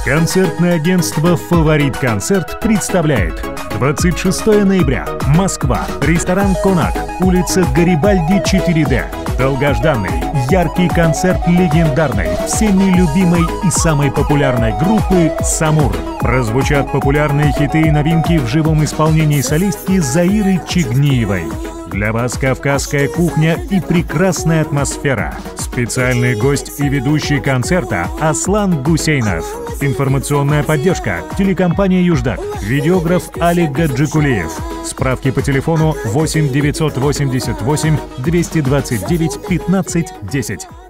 Концертное агентство «Фаворит Концерт» представляет 26 ноября. Москва. Ресторан «Конак». Улица Гарибальди, 4D. Долгожданный, яркий концерт легендарной, всеми любимой и самой популярной группы «Самур». Прозвучат популярные хиты и новинки в живом исполнении солистки Заиры Чигниевой. Для вас кавказская кухня и прекрасная атмосфера. Специальный гость и ведущий концерта Аслан Гусейнов. Информационная поддержка телекомпания «Юждак». Видеограф Алик Гаджикулиев. Справки по телефону 8 988 229 15 10.